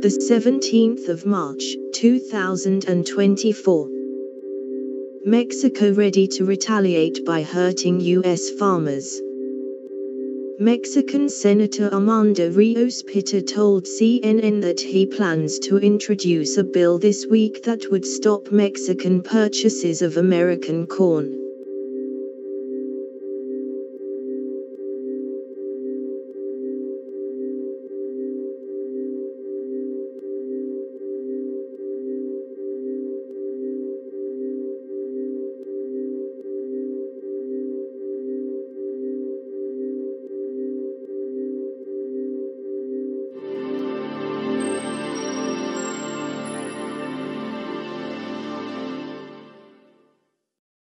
the 17th of March, 2024. Mexico ready to retaliate by hurting U.S. farmers. Mexican Senator Armando Rios Piter told CNN that he plans to introduce a bill this week that would stop Mexican purchases of American corn.